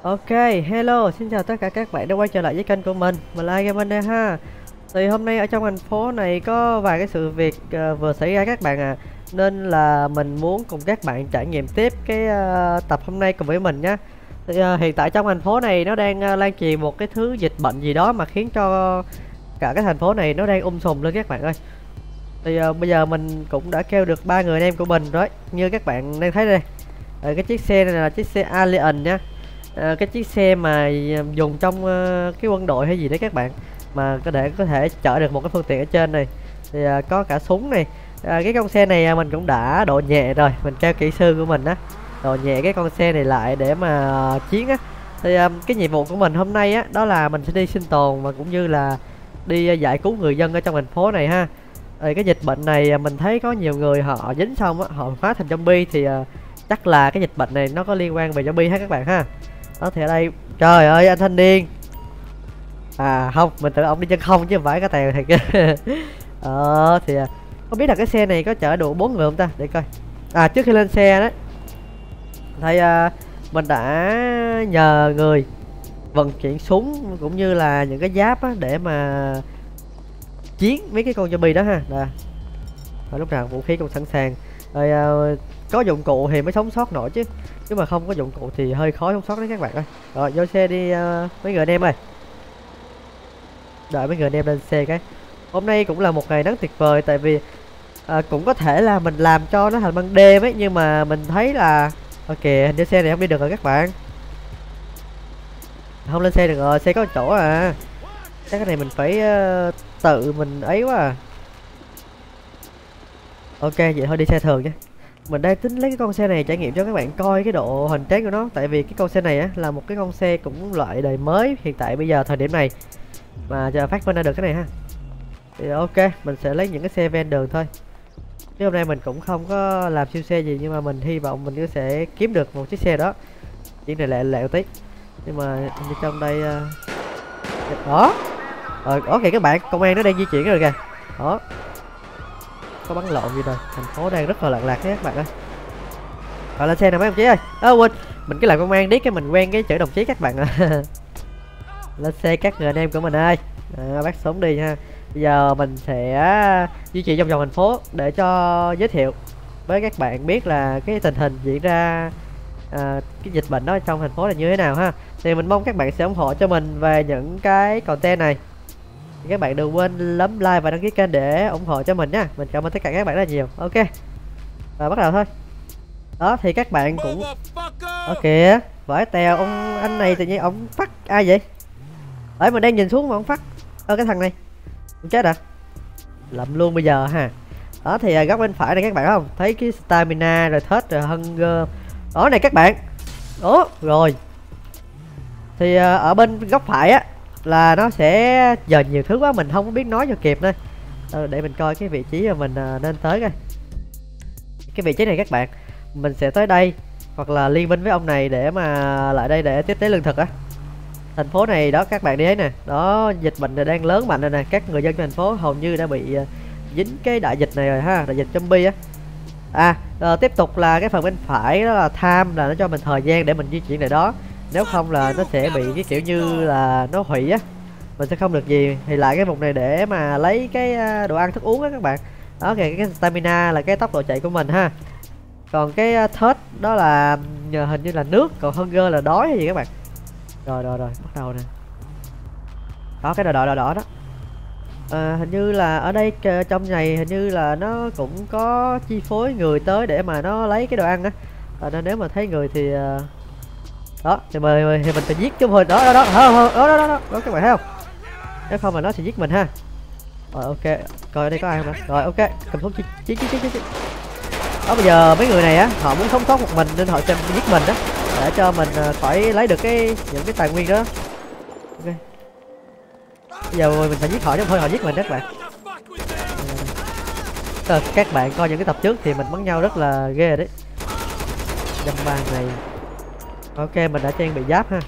Ok, hello, xin chào tất cả các bạn đã quay trở lại với kênh của mình là Gaming đây ha. Thì hôm nay ở trong thành phố này có vài cái sự việc vừa xảy ra các bạn à. Nên là mình muốn cùng các bạn trải nghiệm tiếp cái tập hôm nay cùng với mình nhé. Thì hiện tại trong thành phố này nó đang lan truyền một cái thứ dịch bệnh gì đó mà khiến cho cả cái thành phố này nó đang sùm lên các bạn ơi. Thì bây giờ mình cũng đã kêu được ba người anh em của mình rồi, như các bạn đang thấy đây. Cái chiếc xe này là chiếc xe Alien nha. Cái chiếc xe mà dùng trong cái quân đội hay gì đấy các bạn, mà có thể chở được một cái phương tiện ở trên này. Thì có cả súng này. Cái con xe này mình cũng đã độ nhẹ rồi, mình kêu kỹ sư của mình á độ nhẹ cái con xe này lại để mà chiến á. Thì cái nhiệm vụ của mình hôm nay á đó là mình sẽ đi sinh tồn và cũng như là đi giải cứu người dân ở trong thành phố này ha. Cái dịch bệnh này mình thấy có nhiều người họ dính xong á, họ hóa thành zombie thì chắc là cái dịch bệnh này nó có liên quan về zombie ha các bạn ha. Đó thì ở đây, trời ơi anh thanh niên. À không, mình tưởng ông đi chân không chứ không phải cái tèo thiệt. Thì không biết là cái xe này có chở đủ 4 người không ta, để coi. Trước khi lên xe đấy thì mình đã nhờ người vận chuyển súng cũng như là những cái giáp á, để mà chiến với cái con zombie đó ha. Và lúc nào vũ khí cũng sẵn sàng rồi. Có dụng cụ thì mới sống sót nổi chứ mà không có dụng cụ thì hơi khó sống sót đấy các bạn ơi. Rồi vô xe đi mấy người anh em ơi. Đợi mấy người anh em lên xe cái. Hôm nay cũng là một ngày nắng tuyệt vời, tại vì cũng có thể là mình làm cho nó thành ban đêm ấy, nhưng mà mình thấy là ok, hình như xe này không đi được rồi các bạn. Không lên xe được rồi, xe có một chỗ à. Cái này mình phải tự mình ấy quá à. Ok vậy thôi đi xe thường nhé. Mình đang tính lấy cái con xe này trải nghiệm cho các bạn coi cái độ hoành tráng của nó, tại vì cái con xe này á là một cái con xe cũng loại đời mới hiện tại bây giờ thời điểm này mà giờ phát minh ra được cái này ha. Thì ok, mình sẽ lấy những cái xe ven đường thôi. Chứ hôm nay mình cũng không có làm siêu xe gì, nhưng mà mình hy vọng mình có sẽ kiếm được một chiếc xe đó. Chiếc này lẹ lẹo tí. Nhưng mà như trong đây đó. Kìa các bạn, công an nó đang di chuyển rồi kìa. Đó. Có bắn lộn gì rồi, thành phố đang rất là loạn lạc đấy các bạn ơi. Gọi lên xe nào mấy đồng chí ơi. Quên, mình cứ làm công an điếc cái mình quen cái chữ đồng chí các bạn ạ. Lên xe các người anh em của mình ơi. Bắt súng đi ha. Bây giờ mình sẽ duy trì trong vòng thành phố để cho giới thiệu với các bạn biết là cái tình hình diễn ra cái dịch bệnh đó trong thành phố là như thế nào ha. Thì mình mong các bạn sẽ ủng hộ cho mình về những cái content này. Thì các bạn đừng quên bấm like và đăng ký kênh để ủng hộ cho mình nha. Mình cảm ơn tất cả các bạn rất là nhiều. Ok, và bắt đầu thôi. Đó thì các bạn cũng kìa, vãi tèo ông anh này tự nhiên ông phát ai vậy? Mình đang nhìn xuống mà ông phát cái thằng này ông chết à? Lậm luôn bây giờ ha. Đó thì góc bên phải này các bạn không thấy cái stamina rồi thết rồi hunger đó này các bạn. Đó rồi thì ở bên góc phải á là nó sẽ giờ nhiều thứ quá mình không có biết nói cho kịp nữa. Để mình coi cái vị trí mà mình nên tới coi. Cái vị trí này các bạn, mình sẽ tới đây hoặc là liên minh với ông này để mà lại đây để tiếp tế lương thực á. Thành phố này đó các bạn đi thấy nè, đó dịch bệnh này đang lớn mạnh rồi nè, các người dân trong thành phố hầu như đã bị dính cái đại dịch này rồi ha, đại dịch zombie á. Tiếp tục là cái phần bên phải đó là tham, là nó cho mình thời gian để mình di chuyển lại đó, nếu không là nó sẽ bị cái kiểu như là nó hủy á, mình sẽ không được gì. Thì lại cái vùng này để mà lấy cái đồ ăn thức uống á các bạn. Đó kìa, cái stamina là cái tốc độ chạy của mình ha, còn cái thirst đó là hình như là nước, còn hunger là đói hay gì các bạn. Rồi bắt đầu nè. Đó cái đỏ đó. Hình như là ở đây trong này hình như là nó cũng có chi phối người tới để mà nó lấy cái đồ ăn á. Nên nếu mà thấy người thì đó thì mời thì mình phải giết chứ thôi. Đó các bạn thấy không, nếu không mà nó sẽ giết mình ha. Rồi ok, coi ở đây có ai không đó. Rồi ok, cầm súng chiến. Đó bây giờ mấy người này á họ muốn sống sót một mình nên họ sẽ giết mình đó, để cho mình khỏi lấy được những cái tài nguyên đó. Ok, bây giờ mình phải giết họ chứ không thôi họ giết mình các bạn. Các bạn coi những cái tập trước thì mình bắn nhau rất là ghê rồi đấy. Đâm ba này. Ok, mình đã trang bị giáp ha.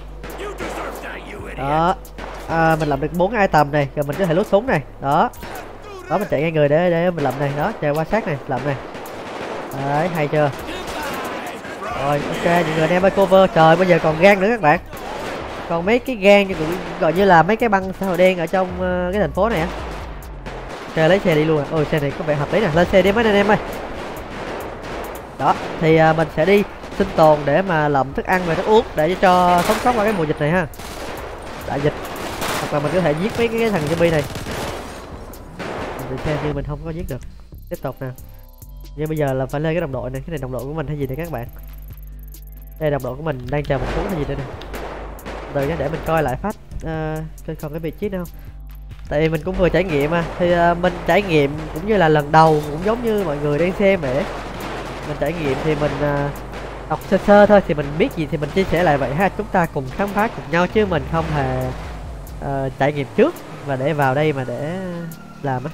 Đó mình làm được 4 item này rồi mình có thể lút súng này. Đó mình chạy ngay người để mình làm này. Đó chạy qua sát này làm này. Đấy hay chưa. Rồi ok, những người anh em ơi cover. Trời, bây giờ còn gang nữa các bạn. Còn mấy cái gang gọi như là mấy cái băng xã hội đen ở trong cái thành phố này á. Ok, lấy xe đi luôn à. Ôi xe này có vẻ hợp lý nè, lên xe đi mấy anh em ơi. Đó, thì mình sẽ đi sinh tồn để mà lượm thức ăn và thức uống để cho sống sót qua cái mùa dịch này ha. Đại dịch. Hoặc là mình có thể giết mấy cái thằng zombie này. Mình xem như mình không có giết được. Tiếp tục nè. Nhưng bây giờ là phải lên cái đồng đội này, cái này đồng đội của mình hay gì đây các bạn. Đây đồng đội của mình đang chờ một cuốn hay gì đây nè. Từ để mình coi lại phát còn cái vị trí nào không. Tại vì mình cũng vừa trải nghiệm mà thì mình trải nghiệm cũng như là lần đầu cũng giống như mọi người đang xem vậy. Mình trải nghiệm thì mình đọc sơ sơ thôi, thì mình biết gì thì mình chia sẻ lại vậy ha. Chúng ta cùng khám phá cùng nhau chứ mình không hề trải nghiệm trước và để vào đây mà để làm á.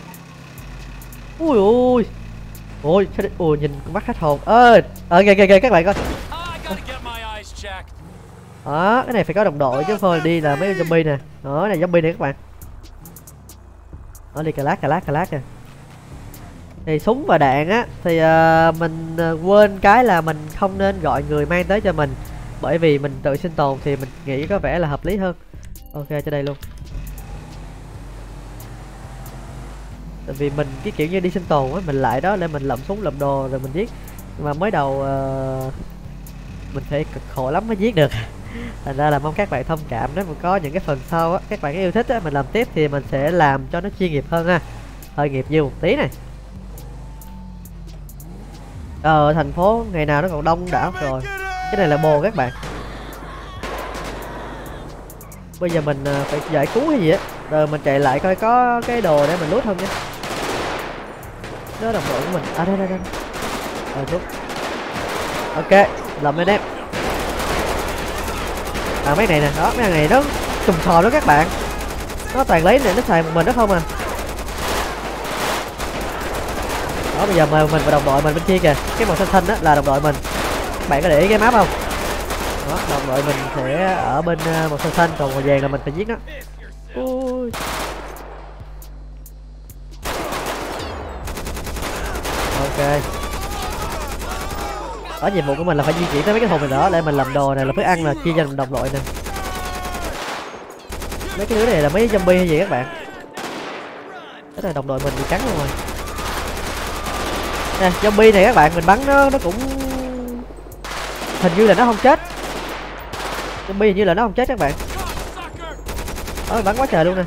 Ui ui ôi ui, nhìn mắt hết hồn kìa các bạn coi. Đó, cái này phải có đồng đội chứ thôi đi là mấy zombie nè. Đó, cái này zombie nè các bạn. Đó, đi cà lát nè. Thì súng và đạn á thì mình quên cái là mình không nên gọi người mang tới cho mình, bởi vì mình tự sinh tồn thì mình nghĩ có vẻ là hợp lý hơn. Ok, cho đây luôn. Tại vì mình cái kiểu như đi sinh tồn á, mình lại đó để mình lượm súng lượm đồ rồi mình giết. Mà mới đầu mình phải cực khổ lắm mới giết được. Thành ra là mong các bạn thông cảm, nếu mà có những cái phần sau á các bạn yêu thích á mình làm tiếp thì mình sẽ làm cho nó chuyên nghiệp hơn ha. Hơi nghiệp dư một tí này. Thành phố ngày nào nó còn đông đảo rồi. Cái này là bồ các bạn. Bây giờ mình phải giải cứu hay gì á, rồi mình chạy lại coi có cái đồ để mình lút không nha. Đó đồng đội của mình. Đây. Chút. Ok, làm lên em. Mấy này nè, đó mấy thằng này nó trùng sò đó các bạn. Nó toàn lấy này nó xài một mình đó không à. Đó, bây giờ mời mình và đồng đội mình bên kia kìa. Cái màu xanh xanh đó là đồng đội mình. Các bạn có để ý cái map không? Đó, đồng đội mình sẽ ở bên màu xanh xanh, còn màu vàng là mình phải giết nó. Ui. Ok. Đó, nhiệm vụ của mình là phải di chuyển tới mấy cái thùng này đó để mình làm đồ này, là thức ăn là chia cho đồng đội nè. Mấy cái đứa này là mấy zombie hay gì các bạn. Đó là đồng đội mình bị cắn luôn rồi. Nè, zombie này các bạn, mình bắn nó cũng hình như là nó không chết. Zombie hình như là nó không chết các bạn. Đó, bắn quá trời luôn nè.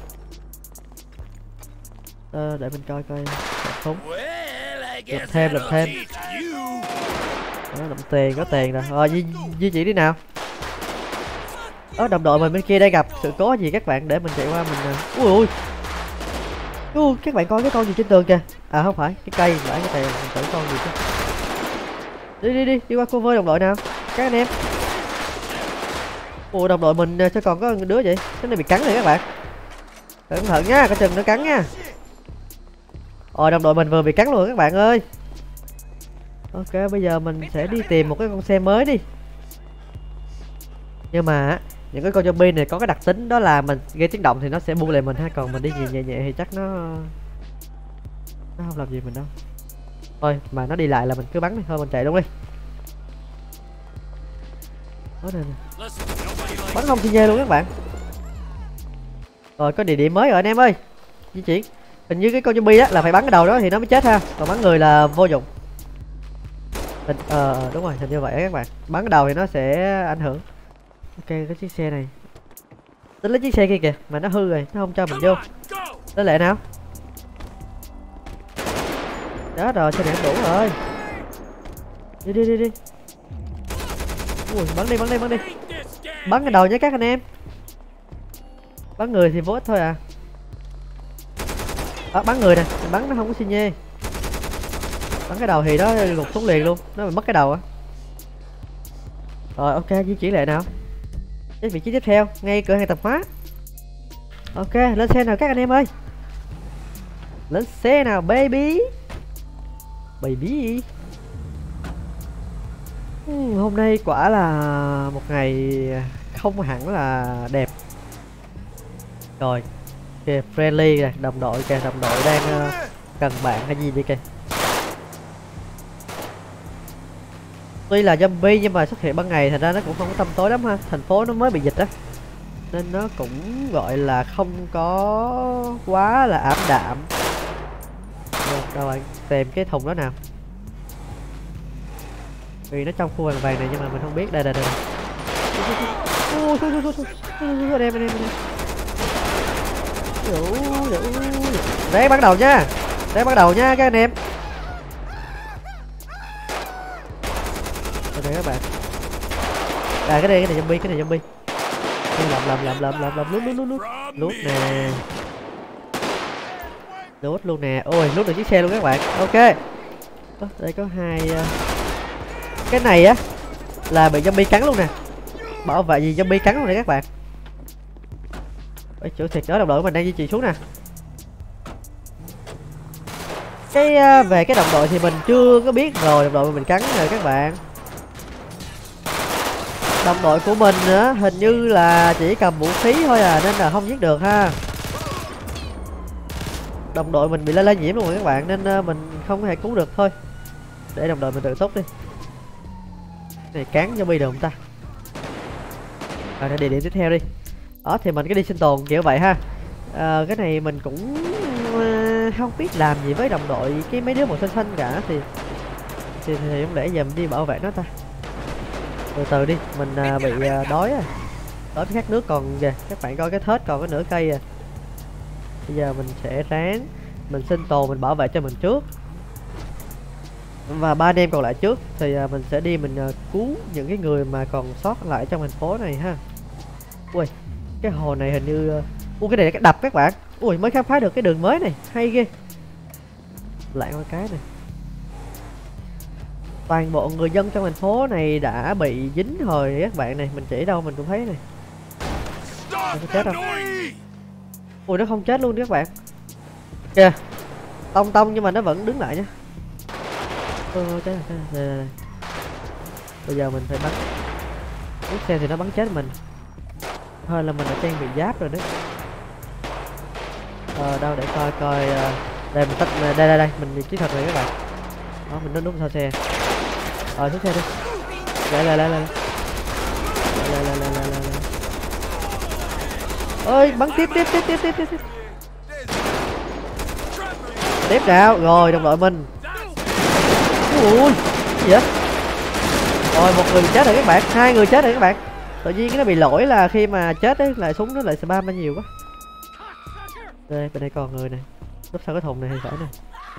Để mình coi súng. Làm thêm. Đó, làm tiền, có tiền rồi. Rồi di chuyển đi nào. Đồng đội mình bên kia đang gặp sự cố gì các bạn, để mình chạy qua mình. Ui, các bạn coi cái con gì trên tường kìa. À không phải, cái cây phải cái tiền, mình tưởng con gì chứ. Đi qua cover đồng đội nào các anh em. Ủa, đồng đội mình sao còn có đứa vậy? Cái này bị cắn rồi các bạn. Cẩn thận nha, coi chừng nó cắn nha. Đồng đội mình vừa bị cắn luôn các bạn ơi. Ok, bây giờ mình sẽ đi tìm một cái con xe mới đi. Nhưng mà những cái con zombie này có cái đặc tính đó là mình gây tiếng động thì nó sẽ buông lại mình ha, còn mình đi nhẹ thì chắc nó không làm gì mình đâu. Thôi mà nó đi lại là mình cứ bắn đi, thôi mình chạy luôn đi. Đó nè. Bắn không xi nhê luôn các bạn. Rồi có địa điểm mới rồi anh em ơi. Di chuyển. Hình như cái con zombie đó là phải bắn cái đầu đó thì nó mới chết ha, còn bắn người là vô dụng. Đúng rồi, hình như vậy các bạn. Bắn cái đầu thì nó sẽ ảnh hưởng. Ok, cái chiếc xe này. Tính lấy chiếc xe kia kìa, mà nó hư rồi, nó không cho mình vô. Tới lệ nào. Đó rồi, xe này đủ rồi. Đi. Ui, bắn đi. Bắn cái đầu nhé các anh em. Bắn người thì vô ích thôi à. Bắn người nè, bắn nó không có xi nhê. Bắn cái đầu thì nó gục xuống liền luôn, nó bị mất cái đầu á. Rồi ok, di chuyển lại nào. Đến vị trí tiếp theo, ngay cửa hàng tạp hóa. Ok, lên xe nào các anh em ơi. Lên xe nào baby. Hôm nay quả là một ngày không hẳn là đẹp. Rồi kìa, friendly kìa, đồng đội đang cần bạn hay gì đi kìa. Tuy là zombie nhưng mà xuất hiện ban ngày thành ra nó cũng không có tăm tối lắm ha, thành phố nó mới bị dịch á nên nó cũng gọi là không có quá là ảm đạm. Đâu bạn tìm cái thùng đó nào, vì nó trong khu vàng vàng này nhưng mà mình không biết. Đây đây đây, anh em đấy, bắt đầu nha, đấy bắt đầu nha các anh em. Đây các bạn, cái này zombie, cái này zombie. Làm lút nè, lút luôn nè. Ôi lút được chiếc xe luôn các bạn. Ok, đây có hai cái này á là bị zombie cắn luôn nè, bảo vệ gì zombie cắn luôn nè các bạn. Ôi chỗ thiệt đó, đồng đội của mình đang di chuyển xuống nè. Cái về cái đồng đội thì mình chưa có biết rồi, đồng đội mình cắn rồi các bạn. Đồng đội của mình nữa hình như là chỉ cầm vũ khí thôi à nên là không giết được ha. Đồng đội mình bị lây nhiễm luôn rồi các bạn nên mình không thể cứu được thôi. Để đồng đội mình tự túc đi. Này cán zombie được không ta? Rồi địa điểm tiếp theo đi. Đó thì mình cứ đi sinh tồn kiểu vậy ha. Cái này mình cũng không biết làm gì với đồng đội cái mấy đứa màu xanh xanh cả thì không lẽ giờ mình đi bảo vệ nó ta. Từ từ đi, mình bị đói à. Đói khát nước còn kìa, các bạn coi cái thớt còn có nửa cây à. Bây giờ mình sẽ ráng mình sinh tồn, mình bảo vệ cho mình trước. Và ba anh em còn lại trước thì mình sẽ đi mình cứu những cái người mà còn sót lại trong thành phố này ha. Ui, cái hồ này hình như cái này là cái đập các bạn. Ui, mới khám phá được cái đường mới này, hay ghê. Lại qua cái này. Toàn bộ người dân trong thành phố này đã bị dính rồi các bạn này, mình chỉ đâu mình cũng thấy này. Nó chết không? Ui, nó không chết luôn các bạn. Kìa, tông nhưng mà nó vẫn đứng lại nhá. Chết rồi. Bây giờ mình phải bắn. Chiếc xe thì nó bắn chết mình. Thôi là mình đã trang bị giáp rồi đấy. Đâu để coi đây mình tắt đây mình chiến thuật này các bạn. Đó mình đến đúng sau xe. Xuống xe đi. Lại. Ơi bắn tiếp. Tiếp nào. Rồi đồng đội mình. Ui gì vậy? Rồi một người chết rồi các bạn, hai người chết rồi các bạn. Tự nhiên cái nó bị lỗi là khi mà chết ấy lại súng nó lại spam ra nhiều quá. Đây bên đây còn người này, lúc sau cái thùng này thì phải nè.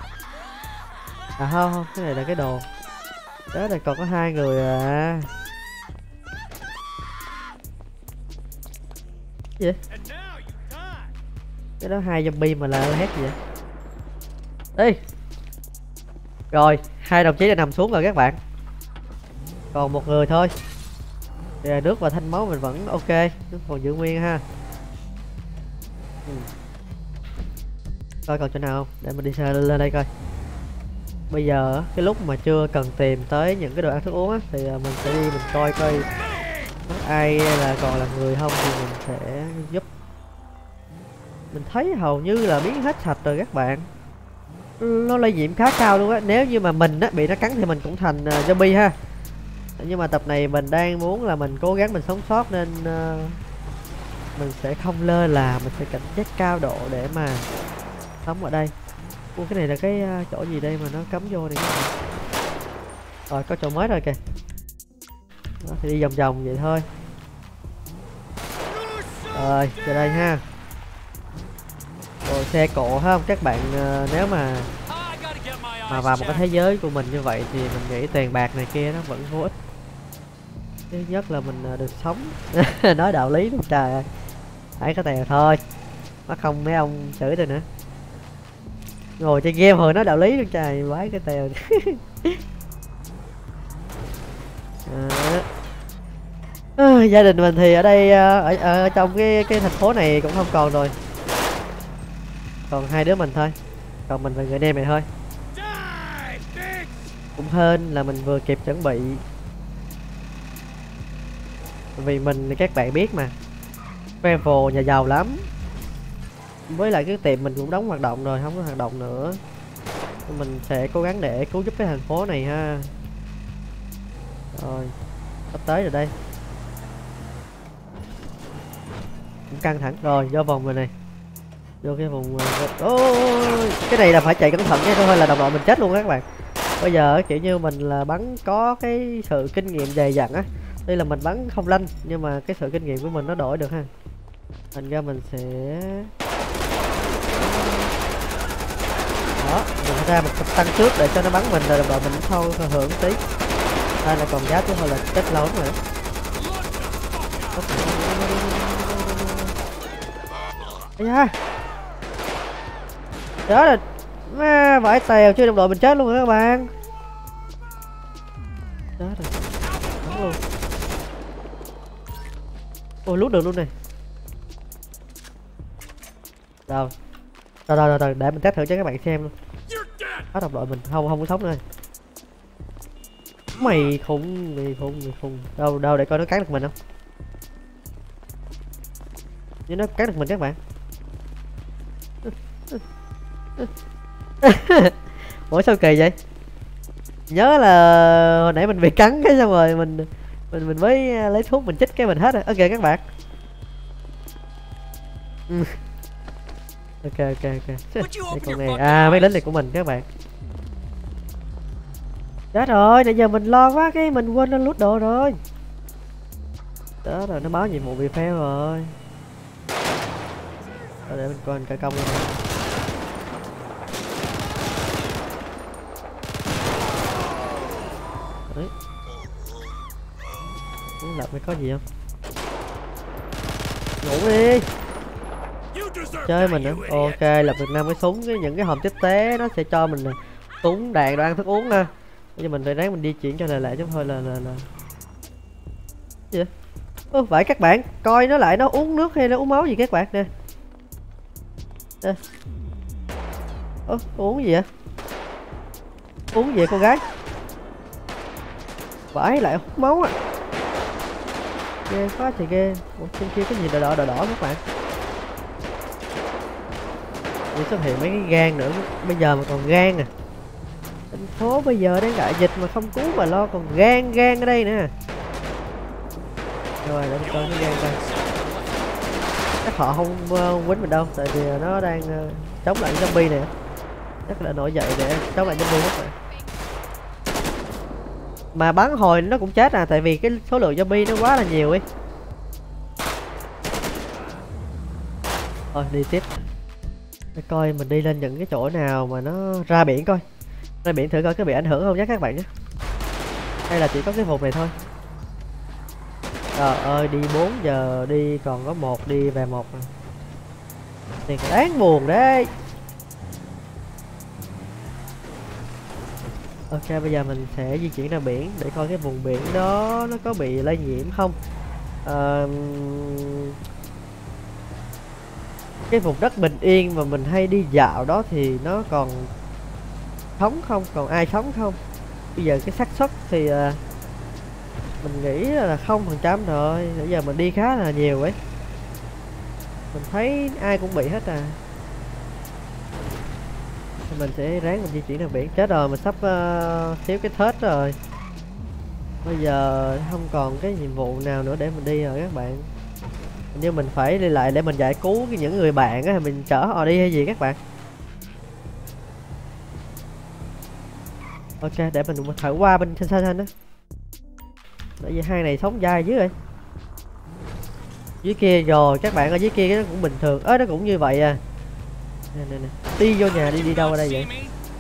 À không, cái này là cái đồ. Đó này còn có hai người à. Gì vậy? Cái đó hai zombie mà là hét gì vậy? Đi. Rồi, hai đồng chí đã nằm xuống rồi các bạn. Còn một người thôi. Thì nước và thanh máu mình vẫn ok, nước còn giữ nguyên ha. Coi còn chỗ nào không? Để mình đi xe lên đây coi. Bây giờ cái lúc mà chưa cần tìm tới những cái đồ ăn thức uống á thì mình sẽ đi mình coi ai là còn là người không thì mình sẽ giúp. Mình thấy hầu như là biến hết sạch rồi các bạn. Nó lây nhiễm khá cao luôn á. Nếu như mà mình á bị nó cắn thì mình cũng thành zombie ha. Nhưng mà tập này mình đang muốn là mình cố gắng mình sống sót nên mình sẽ không lơ là, mình sẽ cảnh giác cao độ để mà sống ở đây. Cái này là cái chỗ gì đây mà nó cấm vô này. Rồi có chỗ mới rồi kìa. Đó, thì đi vòng vòng vậy thôi. Rồi về đây ha. Rồi xe cộ ha, các bạn nếu mà vào một cái thế giới của mình như vậy thì mình nghĩ tiền bạc này kia nó vẫn vô ích. Thứ nhất là mình được sống. Nói đạo lý luôn trời ơi. Hãy có tiền thôi. Nó không mấy ông chửi tôi nữa. Ngồi chơi game hồi nói đạo lý luôn trời, vái cái tèo. Gia đình mình thì ở đây ở trong cái thành phố này cũng không còn rồi. Còn hai đứa mình thôi. Còn mình và người anh em này thôi. Cũng hên là mình vừa kịp chuẩn bị. Vì mình các bạn biết mà, travel nhà giàu lắm. Với lại cái tiệm mình cũng đóng hoạt động rồi, không có hoạt động nữa. Mình sẽ cố gắng để cứu giúp cái thành phố này ha. Rồi sắp tới rồi đây, cũng căng thẳng rồi. Vô vòng rồi này, vô cái vùng ôi cái này là phải chạy cẩn thận nha, thôi là đồng đội mình chết luôn á các bạn. Bây giờ kiểu như mình là bắn có cái sự kinh nghiệm dày dặn á, đây là mình bắn không lanh nhưng mà cái sự kinh nghiệm của mình nó đổi được ha, thành ra mình sẽ đó, mình ra một cục tăng trước để cho nó bắn mình rồi đồng đội mình thâu hưởng tí. Đây là còn giá chứ thôi là chết lâu rồi. Ây da, chết rồi, má vãi tèo chứ đồng đội mình chết luôn rồi các bạn. Chết rồi, bắn luôn. Ôi lút được luôn này. Đâu rồi để mình test thử cho các bạn xem luôn. Hết đồng đội mình không có sống nữa. Mày khùng. Đâu để coi nó cắn được mình không. Nhưng nó cắn được mình các bạn. Ủa sao kỳ vậy? Nhớ là hồi nãy mình bị cắn cái xong rồi mình mới lấy thuốc mình chích cái mình hết rồi. Ok các bạn. Ok. Đây con này mấy lính này của mình các bạn. Chết rồi, nãy giờ mình lo quá cái mình quên lên lút đồ rồi. Đó rồi, nó báo nhiệm vụ bị fail rồi. Rồi để mình coi cả công luôn. Đấy. Muốn lập mới có gì không? Ngủ đi. Chơi mình nữa. Ok, lập được 5 cái súng, những cái hòm tiếp tế nó sẽ cho mình súng, đạn, đồ ăn, thức uống nè. Bây giờ mình phải ráng mình di chuyển cho lại chứ thôi là gì vậy? Vậy các bạn coi nó lại, nó uống nước hay nó uống máu gì các bạn nè. Uống gì vậy? Uống gì vậy con gái? Vãi lại hút máu à. Ghê quá thì ghê. Ủa trên kia cái gì đỏ các bạn. Vậy xuất hiện mấy cái gan nữa. Bây giờ mà còn gan à. Thành phố bây giờ đang đại dịch mà không cứu mà lo còn gan ở đây nè. Rồi để mình coi cái gan coi. Chắc họ không quýnh mình đâu, tại vì nó đang chống lại zombie nè. Chắc là nổi dậy để chống lại zombie hết rồi. Mà bắn hồi nó cũng chết à, tại vì cái số lượng zombie nó quá là nhiều ấy. Thôi đi tiếp. Để coi mình đi lên những cái chỗ nào mà nó ra biển coi. Ra biển thử coi có bị ảnh hưởng không nhé các bạn nhé. Hay là chỉ có cái vùng này thôi. Trời ơi đi 4 giờ đi còn có 1 đi về 1 rồi. Thì đáng buồn đấy. Ok bây giờ mình sẽ di chuyển ra biển để coi cái vùng biển đó nó có bị lây nhiễm không. Cái vùng đất bình yên mà mình hay đi dạo đó thì nó còn sống không, còn ai sống không. Bây giờ cái xác suất thì mình nghĩ là 0% rồi. Bây giờ mình đi khá là nhiều ấy, mình thấy ai cũng bị hết à. Mình sẽ ráng mình di chuyển ra biển. Chết rồi, mình sắp thiếu cái thết rồi. Bây giờ không còn cái nhiệm vụ nào nữa để mình đi rồi các bạn. Nhưng mình phải đi lại để mình giải cứu những người bạn á, mình chở họ đi hay gì các bạn. Ok để mình thử qua bên xanh á. Tại vì hai này sống dai dưới rồi. Dưới kia rồi các bạn, ở dưới kia nó cũng bình thường. Nó cũng như vậy à. Nè. Đi vô nhà đi đâu ở đây vậy?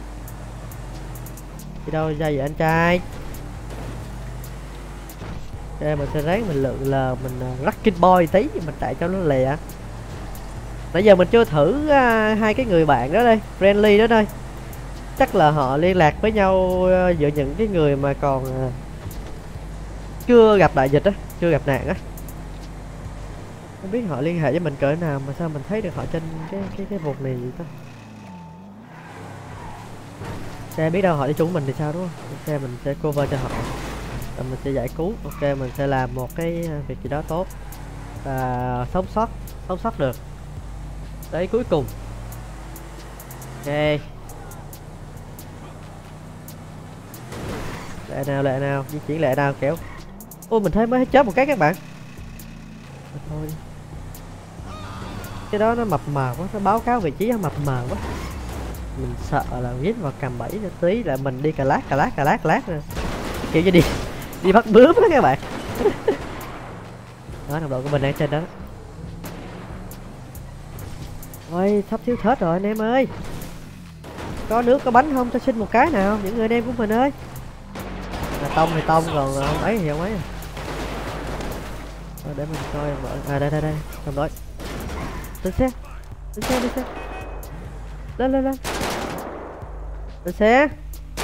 Đi đâu ra vậy anh trai? Ok mình sẽ ráng mình lượn là mình lucky boy tí, mình chạy cho nó lẹ. Nãy giờ mình chưa thử hai cái người bạn đó đây, friendly đó đây. Chắc là họ liên lạc với nhau giữa những cái người mà còn chưa gặp đại dịch á, chưa gặp nạn á. Không biết họ liên hệ với mình cỡ nào mà sao mình thấy được họ trên cái vùng này vậy ta. Xe biết đâu họ đi chung mình thì sao đúng không? Xe mình sẽ cover cho họ. Rồi mình sẽ giải cứu. Ok mình sẽ làm một cái việc gì đó tốt và sống sót được tới cuối cùng. Ok Lệ nào, di chuyển lệ nào kéo. Ôi mình thấy mới chết một cái các bạn. Thôi. Cái đó nó mập mờ quá, nó báo cáo vị trí nó mập mờ quá. Mình sợ là viết vào cầm bẫy cho tí là mình đi cà lát nè. Kiểu như đi bắt bướm đó các bạn. Đó, đồng đội của mình đang trên đó. Ôi, sắp thiếu thớt rồi anh em ơi. Có nước có bánh không cho xin một cái nào, những người anh em của mình ơi. Là tông thì tông, còn không ấy thì không ấy. Để mình coi vợ. Đây đồng đội. Lên xe. Lên. Lên xe.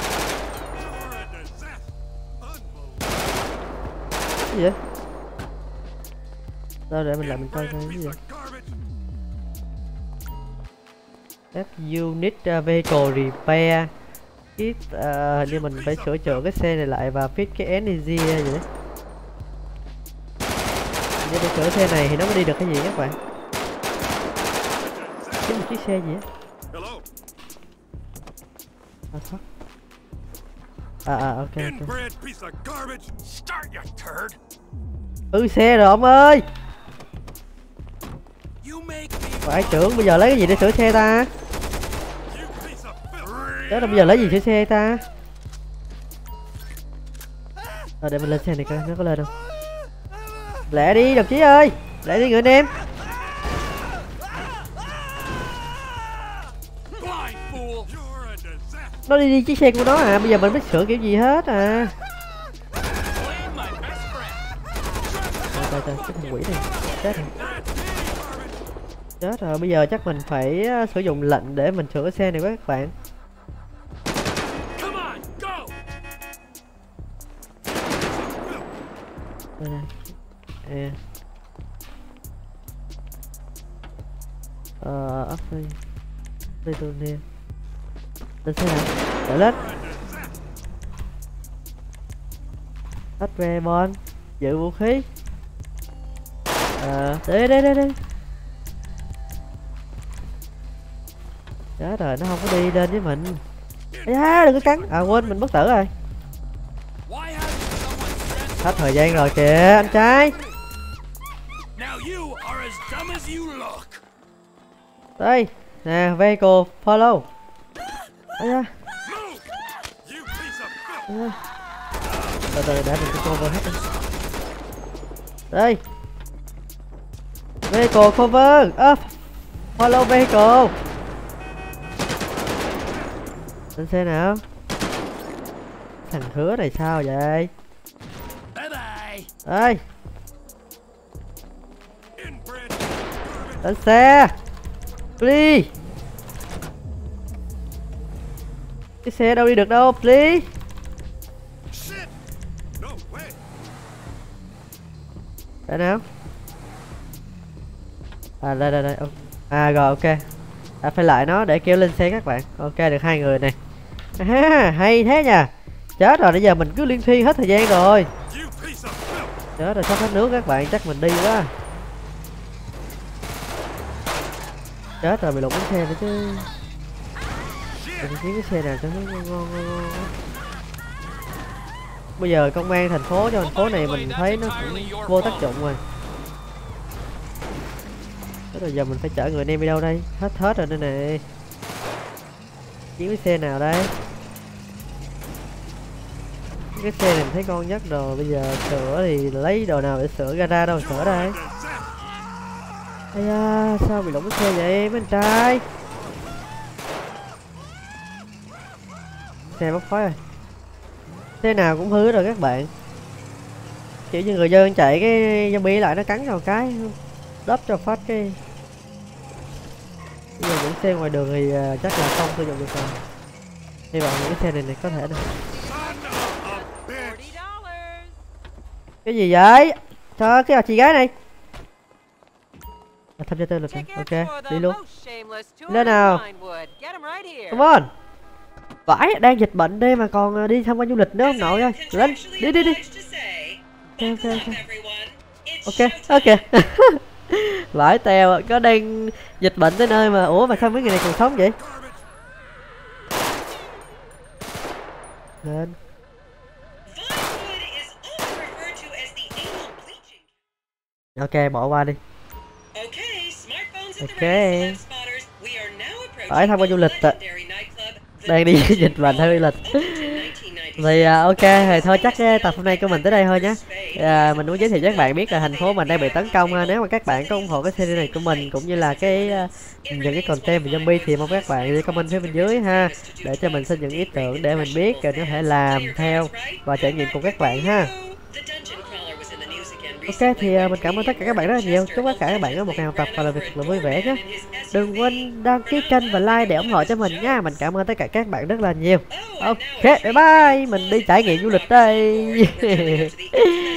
Cái gì vậy? Đâu để mình lại mình coi cái gì vậy? F unit vehicle repair kit, như mình phải sửa chữa cái xe này lại và fix cái energy vậy đấy. Như để sửa xe này thì nó mới đi được cái gì các bạn? Cái một chiếc xe gì á? Ok. Xe rồi ông ơi. Phải trưởng bây giờ lấy cái gì để sửa xe ta? Đó là bây giờ lấy gì sửa xe ta? Để mình lên xe này coi nó có lên không. Lẹ đi đồng chí ơi, lẹ đi người anh em. Nó đi chiếc xe của nó à, bây giờ mình biết sửa kiểu gì hết à. Trời, cái thằng quỷ này chết rồi. Chết rồi, bây giờ chắc mình phải sử dụng lệnh để mình sửa xe này quá các bạn. Đây tôi nè. Lên xe nào, đợi lên. Hết về bon, giữ vũ khí. Đây. Chết rồi, nó không có đi lên với mình. À, đừng có cắn. Quên mình bất tử rồi. Hết thời gian rồi kìa anh trai. Đây nè, vehicle follow. Để mình cover hết đi. Đây vehicle cover. Follow vehicle. Lên xe nào. Thằng hứa này sao vậy? Đây. Lên xe. Please. Cái xe đâu đi được đâu, please. Đây nào. Đây. Rồi ok. Phải lại nó để kéo lên xe các bạn. Ok, được 2 người này. Hay thế nha. Chết rồi, bây giờ mình cứ liên thuyên hết thời gian rồi. Chết rồi, sắp hết nước các bạn, chắc mình đi quá. Chết rồi, bị lụng cái xe nữa chứ. Mình kiếm cái xe nào cho nó ngon. Bây giờ công an thành phố cho thành phố này mình thấy nó cũng vô tác dụng rồi. Thế rồi giờ mình phải chở người anh em đi đâu đây? Hết rồi đây nè. Kiếm cái xe nào đây? Cái xe này mình thấy ngon nhất rồi. Bây giờ sửa thì lấy đồ nào để sửa, gara đâu sửa đây? Ây da, sao bị lủng cái xe vậy mấy anh trai? Xe bốc khói rồi. Xe nào cũng hư rồi các bạn. Kiểu như người dân chạy cái zombie lại nó cắn vào cái đớp cho phát cái. Bây giờ những xe ngoài đường thì chắc là không sử dụng được rồi. Hy vọng những cái xe này có thể được. Cái gì vậy? Cho cái chị gái này. Tham gia tên lực này. Ok, đi luôn. Lên nào. Come on. Vãi, đang dịch bệnh đây mà còn đi tham quan du lịch nữa ông nội ơi. Lên, đi. Ok. Vãi tèo, có đang dịch bệnh tới nơi mà. Ủa mà sao mấy người này còn sống vậy? Lên. Ok, bỏ qua đi. Ok. Phải tham quan du lịch à. Đang đi dịch bệnh theo du lịch. Thì ok, thì thôi chắc cái tập hôm nay của mình tới đây thôi nhé. Mình muốn giới thiệu cho các bạn biết là thành phố mình đang bị tấn công ha. Nếu mà các bạn có ủng hộ cái series này của mình cũng như là những cái content về zombie thì mong các bạn đi comment phía bên dưới ha, để cho mình xin những ý tưởng để mình biết rồi có thể làm theo và trải nghiệm cùng các bạn ha. Ok, thì mình cảm ơn tất cả các bạn rất là nhiều. Chúc tất cả các bạn có một ngày học tập và làm việc thật là vui vẻ nhé. Đừng quên đăng ký kênh và like để ủng hộ cho mình nha. Mình cảm ơn tất cả các bạn rất là nhiều. Ok, bye bye. Mình đi trải nghiệm du lịch đây.